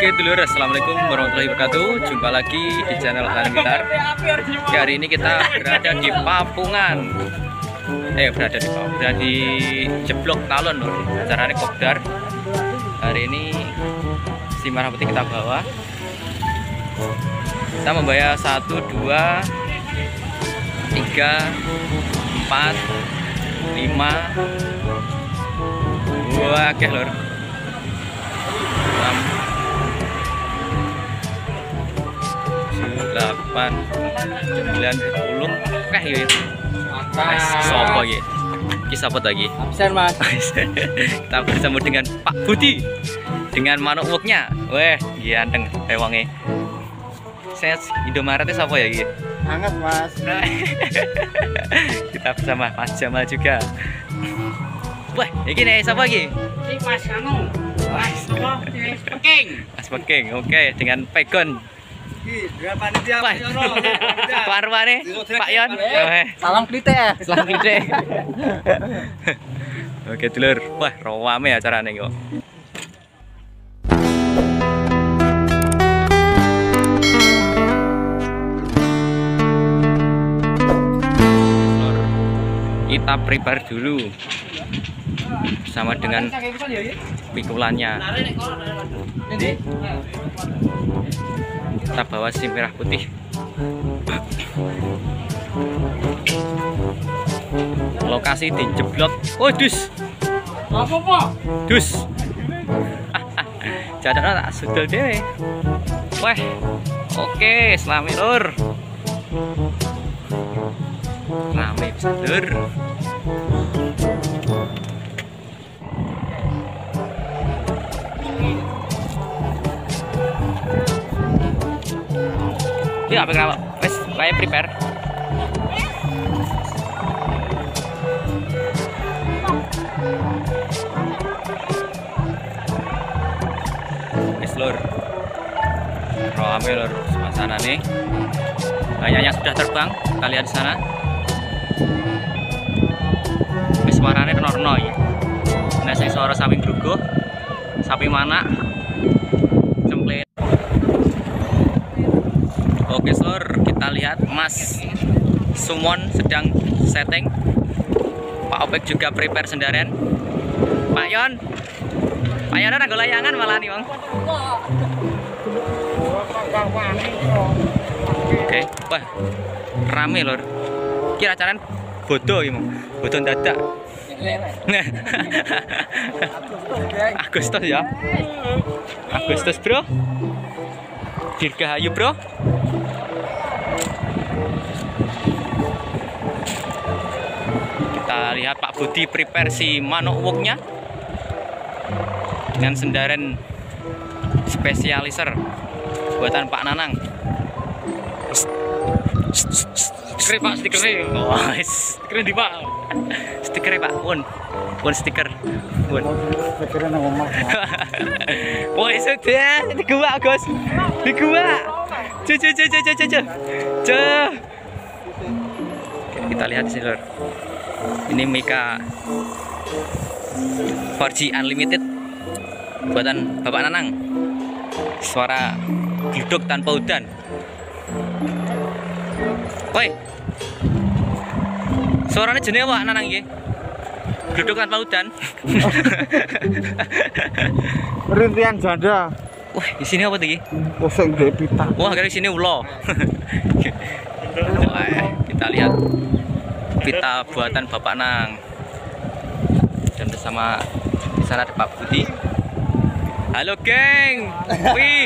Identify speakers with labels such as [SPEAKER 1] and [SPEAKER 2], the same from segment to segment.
[SPEAKER 1] Oke dulur, assalamualaikum warahmatullahi wabarakatuh. Jumpa lagi di channel Alan Gitar. Hari ini kita berada di Papungan. Berada di Jeblok Talon lur. Acaranya kopdar. Hari ini si merah putih kita bawa. Kita membayar 1, 2, 3, 4, 5. Wah, oke lur. 8, 9, 10. Oke ya. Sopo ya? Kisah apa lagi?
[SPEAKER 2] Absen mas.
[SPEAKER 1] Kita bersama dengan Pak Budi dengan manuk woknya. Weh, ganteng ewangnya. Saya Indomaretnya siapa ya gitu?
[SPEAKER 2] Hangat mas.
[SPEAKER 1] Kita bersama Mas Jamal juga. Wah, ini nih siapa lagi?
[SPEAKER 2] Ini mas Anu. Mas Peking.
[SPEAKER 1] Mas Peking, oke, dengan Pegon.
[SPEAKER 2] Panitia
[SPEAKER 1] Pak Arwane, Pak Yon.
[SPEAKER 2] Salam klite ya.
[SPEAKER 1] Salam klite. Oke dulur, wah rame acaranya kok. Kita prepare dulu bersama dengan pikulannya. Kita bawa si merah putih. Lokasi di Jeblok. Oh dus.
[SPEAKER 2] Apa pak?
[SPEAKER 1] Dus. Jadinya tak sudel deh. Wah, oke, selamat lur. Rame bisa lur. Ini apa kenapa? Wes, kayak prepare. Wes lur. Rame lur suasana nih. Banyaknya sudah terbang. Kita lihat di sana. Wes suaranya reno-reno ya. Nah, sing suara sapi grugo, sapi mana? Cemplet. Oke lur, kita lihat Mas Sumon sedang setting. Pak Opek juga prepare sendirian. Pak Yon ada layangan malah nih bang. Oke, wah rame lur. Kira acaranya bodoh ya, bodoh dadak. Agustus ya. Agustus bro. Dirgahayu bro. Kita lihat Pak Budi prepare si manuk woknya dengan sendaran spesialiser buatan Pak Nanang. Stiker pak, stikernya. Oh, stikernya di pak. Stikernya pak, pun stiker, pun.
[SPEAKER 2] Stikernya nang omah.
[SPEAKER 1] Wah sudah, di gua Gus, di gua. Cuh. Kita lihat di sini lor. Ini Mika 4G Unlimited buatan Bapak Nanang. Suara gluduk tanpa udan. Woi, suaranya jenis apa Nanang ini? Gluduk tanpa udan.
[SPEAKER 2] Rintian janda.
[SPEAKER 1] Wah, di sini apa tadi?
[SPEAKER 2] Kosong gede pita.
[SPEAKER 1] Wah, dari sini ulo. Kita lihat pita buatan Bapak Nang. Dan bersama di sana ada Pak Budi. Halo geng. Wih.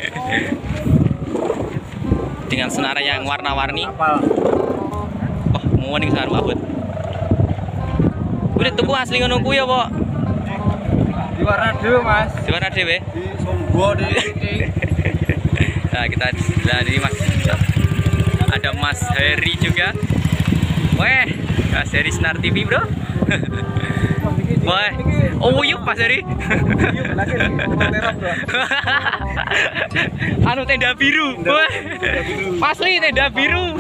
[SPEAKER 1] Dengan senarai yang warna-warni. Oh, mau nih senar Pak Bud. Udah tuku asli ngono ku ya, Pak.
[SPEAKER 2] Di warna dhewe, Mas.
[SPEAKER 1] Di warna dhewe.
[SPEAKER 2] Di Sombo di.
[SPEAKER 1] Nah, kita ini Mas. Ada Mas Heri juga. Weh, Mas Heri Senar TV, Bro. Wah, oh yuk Mas Heri. Anu tenda biru. Wah. Asli tenda biru.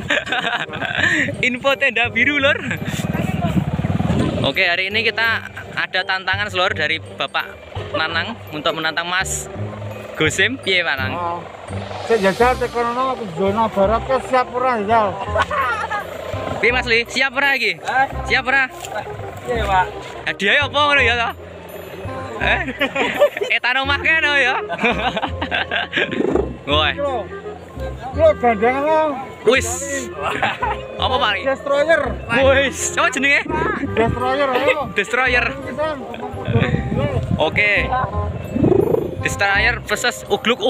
[SPEAKER 1] Info tenda biru, Lur. Oke, hari ini kita ada tantangan seluruh dari Bapak Nanang untuk menantang Mas Gosim. Piye Pak Nang?
[SPEAKER 3] Saya jajal tekono zona barat ke siap ora jajal.
[SPEAKER 1] Piye Mas Li? Siap ora iki? Siap ora?
[SPEAKER 2] Iya, Pak.
[SPEAKER 1] Hadiah apa ngono ya to? Etan omah kene ya. Woi.
[SPEAKER 3] Lo gandengan
[SPEAKER 1] Wis. Apa Pak?
[SPEAKER 3] destroyer.
[SPEAKER 1] Wis. Coba jenenge?
[SPEAKER 3] Destroyer ayo.
[SPEAKER 1] Destroyer. Oke. Destroyer versus Ugluk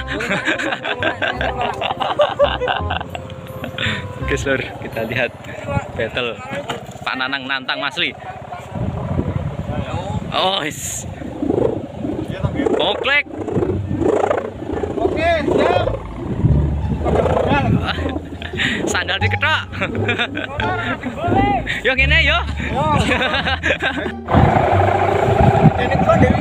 [SPEAKER 1] Oke, Lur, kita lihat battle Pak Nanang nantang Mas Li. Oh, is. Oklek.
[SPEAKER 3] Oke, siap.
[SPEAKER 1] Sandal diketok. Yo ngene yo.
[SPEAKER 3] Jadi kok dari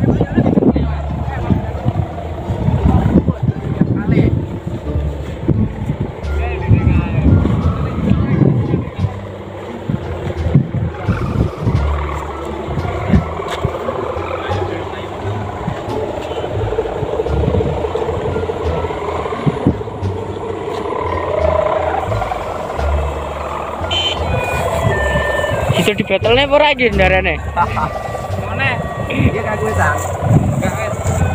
[SPEAKER 1] Bisa di battle-nya apa lagi ndarane?
[SPEAKER 2] Mana? Dia kagak sang. Enggak,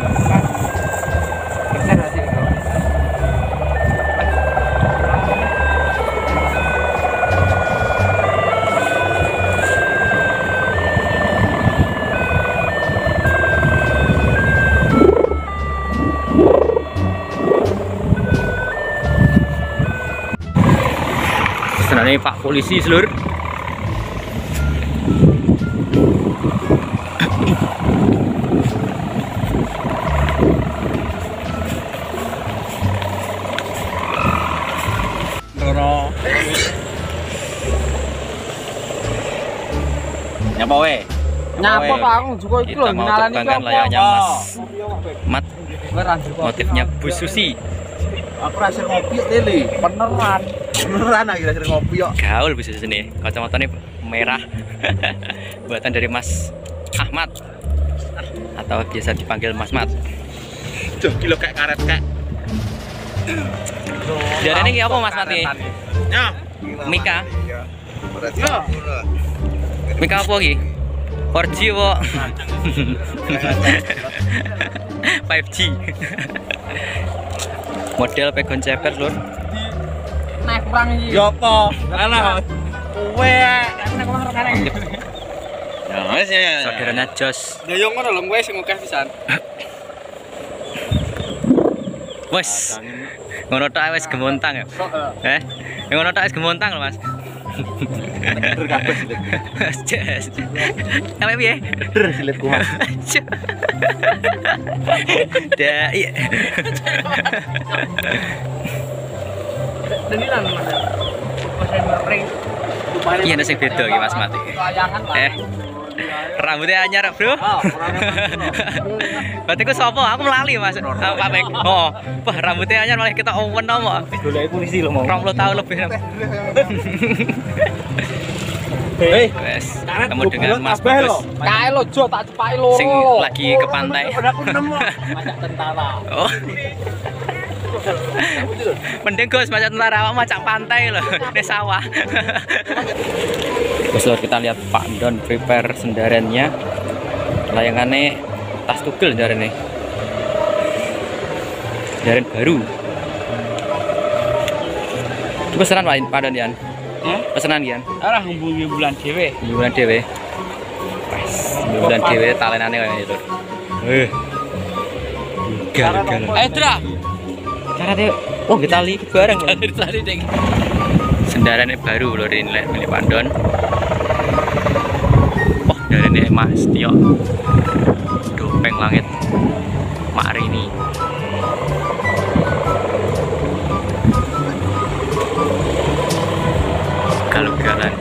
[SPEAKER 2] bisa enggak sih?
[SPEAKER 1] Sebenarnya Pak Polisi seluruh. Nyapa we?
[SPEAKER 3] nyapa Pak aku juga iki lho
[SPEAKER 1] Kita mau
[SPEAKER 3] ngenalani
[SPEAKER 1] terbangkan layarnya Mas Mat. Motifnya Bu Susi.
[SPEAKER 3] Aku rasa ngopi tele, beneran. Beneran aku rasa ngopi yo.
[SPEAKER 1] Gaul Bu Susi nih. Kacamatanya merah. Buatan dari Mas Ahmad atau biasa dipanggil Mas Mat.
[SPEAKER 3] Duh, kilo kayak karet kayak.
[SPEAKER 1] Dari ini apa Mas Mat ini?
[SPEAKER 3] Ya,
[SPEAKER 1] Mika. Mika apa lagi? 4G kok. 5G. Model pegon ceper lur.
[SPEAKER 2] Naik kurang iki.
[SPEAKER 3] ya apa? Alah. Kowe
[SPEAKER 2] Nek kurang rekan.
[SPEAKER 3] ya wis ya.
[SPEAKER 1] Saudaranya Jos.
[SPEAKER 2] Ya yo ngono lho kowe sing akeh pisan.
[SPEAKER 1] Wes. Ngono tok wis gemontang ya. Ngono tok wis gemontang lho Mas.
[SPEAKER 3] Bener kabeh silet.
[SPEAKER 1] Jes. Apa piye?
[SPEAKER 3] Bener silet kuat.
[SPEAKER 1] Da iya.
[SPEAKER 2] Denilan Mas. Pasen ring.
[SPEAKER 1] Iya nek sing beda iki Mas Mat.
[SPEAKER 2] Layangan Pak.
[SPEAKER 1] Rambutnya anyar, Bro. Berarti ku sapa? Aku melali, Mas. Pak Bek. Oh, wah rambutnya anyar malah kita owen nomo.
[SPEAKER 3] Golek polisi lho mau.
[SPEAKER 1] 20 tahun lebih.
[SPEAKER 3] Hei,
[SPEAKER 1] Wes, ketemu dengan Mas
[SPEAKER 3] kabeh
[SPEAKER 1] Bagus.
[SPEAKER 2] Kae lo Jo tak cepaki loro.
[SPEAKER 1] Sing lagi ke pantai.
[SPEAKER 3] Aku nemu.
[SPEAKER 2] Macak tentara.
[SPEAKER 1] Oh. Mending Gus macam tentara awak macam pantai loh, di sawah. Terus kita lihat Pak Don prepare sendarannya. Layangannya tas tugel sendarannya. Sendaran baru. Itu pesanan Pak Don Yan. Pesanan Yan.
[SPEAKER 2] Arah hubungi bulan dhewe.
[SPEAKER 1] Bulan dhewe. Wes, bulan dhewe talenane kaya itu. Gal-gal.
[SPEAKER 2] Ayo Dra.
[SPEAKER 1] Cara teh, oh kita lihat bareng ya. Sendarannya baru loh ini milik Pandon. Oh dari ini Mas Tio. Dopeng langit Mak Rini. Galugalan.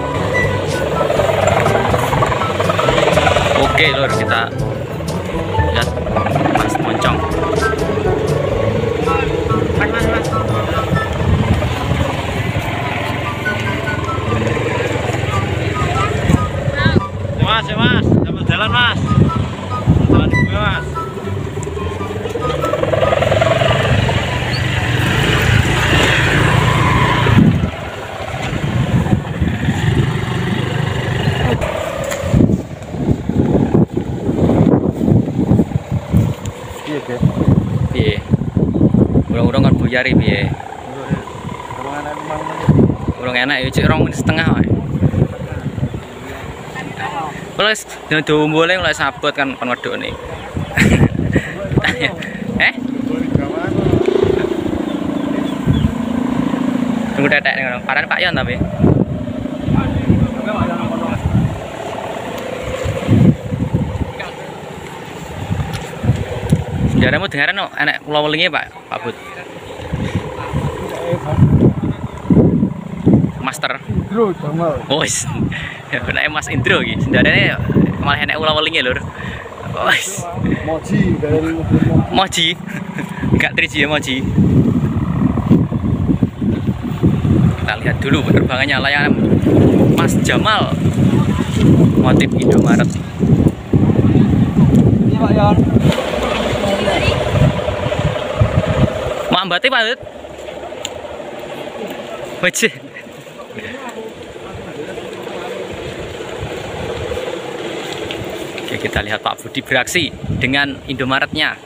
[SPEAKER 1] Oke lor kita lihat Mas Moncong.
[SPEAKER 3] Mas.
[SPEAKER 1] jalan mas. Jalan gue mas. Piye? Urung-urung kan buyar piye? Urung enak ya cek 2 menit setengah wae. Wes ndombole mulai sabot kan kon wedokne. Tunggu tetek ngono. Paran Pak Yon tapi. Sejarahmu dengaran no, enak pulau welingi Pak Bud. Master.
[SPEAKER 3] Indro Jamal.
[SPEAKER 1] Wis. Nek Mas Indro iki, sejarahnya malah enak pulau welingi lur. Wis.
[SPEAKER 3] Moji dari
[SPEAKER 1] Moji. Enggak 3G ya Moji. Kita lihat dulu penerbangannya layangan Mas Jamal. Motif Indomaret.
[SPEAKER 3] Ini Pak Yon.
[SPEAKER 1] Mak mbate Pak Dut. Wajih. Oke, kita lihat Pak Budi beraksi dengan Indomaretnya.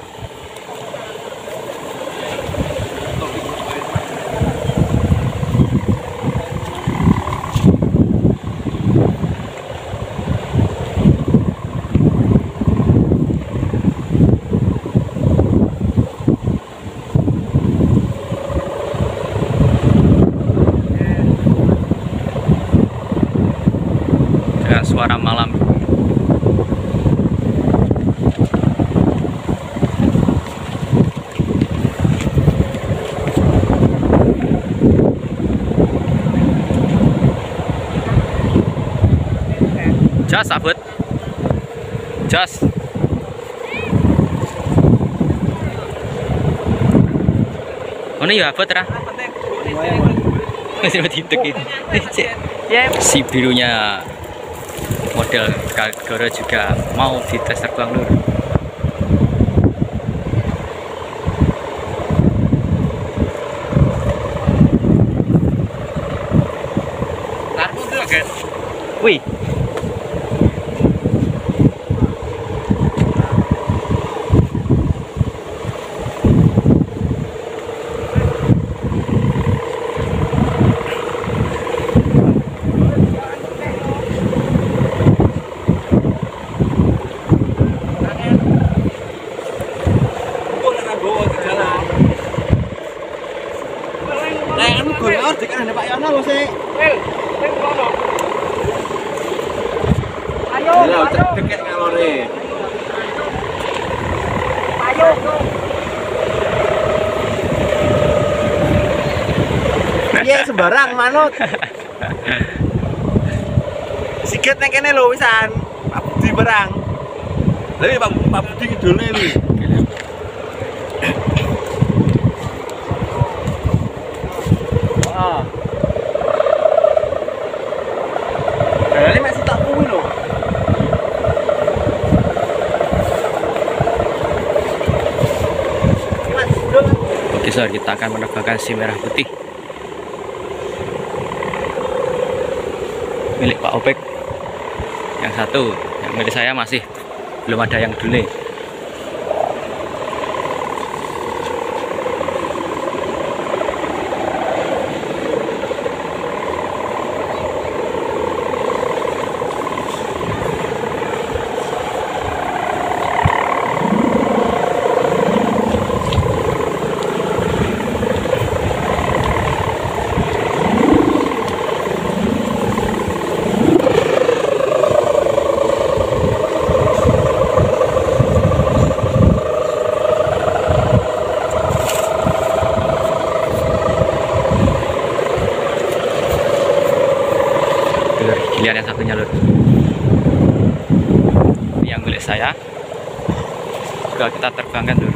[SPEAKER 1] Dengan suara malam. Jos abut. Jos. Oh ini ya abut ra. Masih ditek iki. Si birunya model Goro juga mau dites terbang lur. Wih.
[SPEAKER 3] Pak Yono lho sih.
[SPEAKER 2] Ayo,
[SPEAKER 3] deket ngalore.
[SPEAKER 2] ayo.
[SPEAKER 3] Iya sembarang manut. Siget nek kene lho wisan. Pak Budi barang. Lha Pak Budi ngidolne lho. Ah. Ini masih tak kuwi lho.
[SPEAKER 1] Oke saudara, kita akan menerbangkan si merah putih milik Pak Opek. Yang satu, yang milik saya masih belum ada yang delay. Lihat yang satunya lur, ini yang milik saya juga kita terbangkan lur.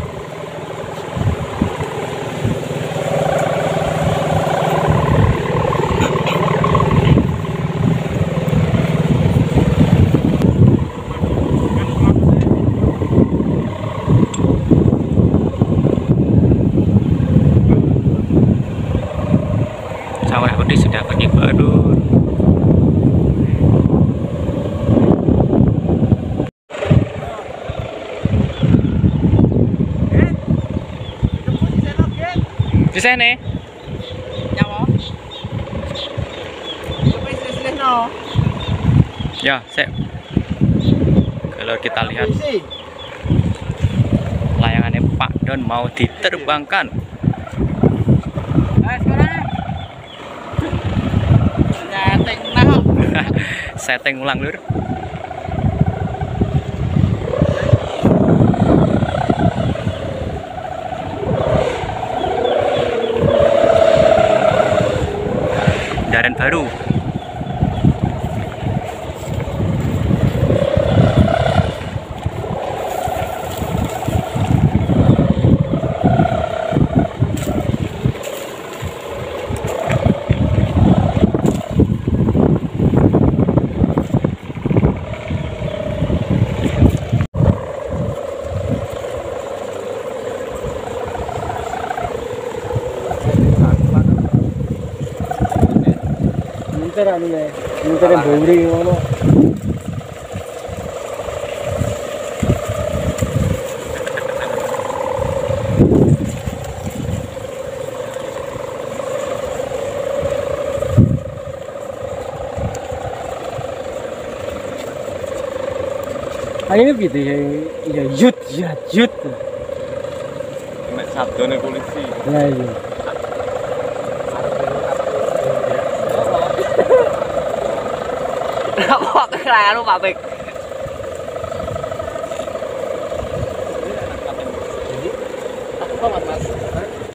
[SPEAKER 1] Lagi baru. Di sini. Ya, sip. Kalau kita lihat layangannya Pak Don mau diterbangkan. Setting ulang lur. Kendaraan baru.
[SPEAKER 2] Minta bawri ngono. Ayo gitu ya, yut.
[SPEAKER 3] Nek sabdone polisi.
[SPEAKER 2] Lah iya.
[SPEAKER 1] Kok kelayan Pak Bek.
[SPEAKER 2] Jadi, aku banget mas.